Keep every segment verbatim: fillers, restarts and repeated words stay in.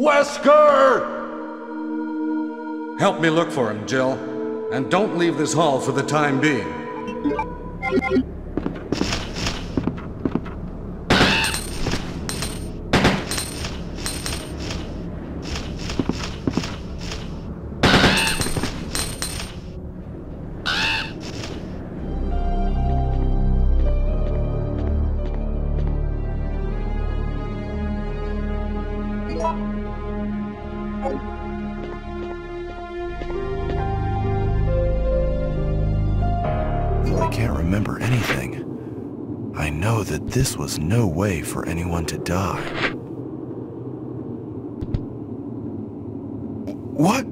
Wesker! Help me look for him, Jill. And don't leave this hall for the time being. I can't remember anything. I know that this was no way for anyone to die. What?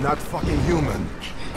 not fucking human.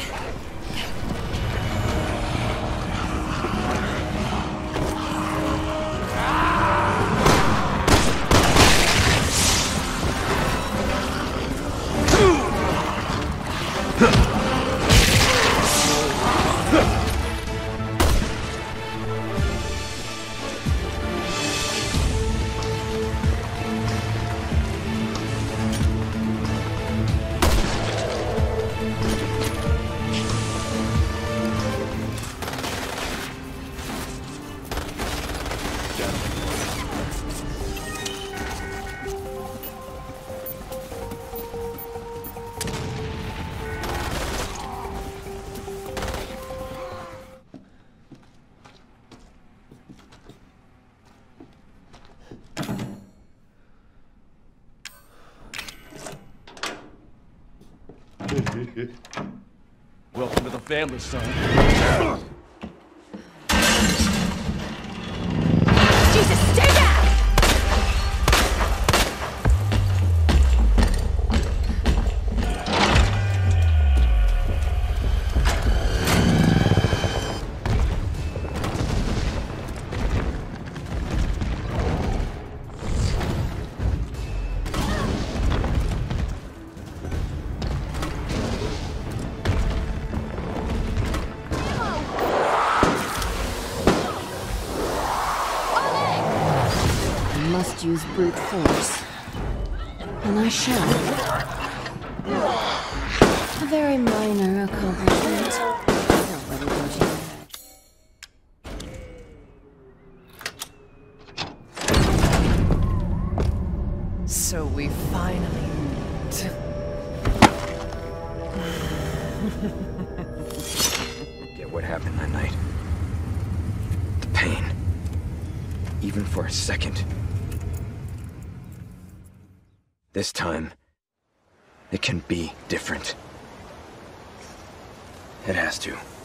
Welcome to the family, son. Jesus, stay back! Must use brute force. And I shall. A very minor accomplishment. Don't let it go to your head. So we finally meet. Get what happened that night. The pain. Even for a second. This time, it can be different. It has to.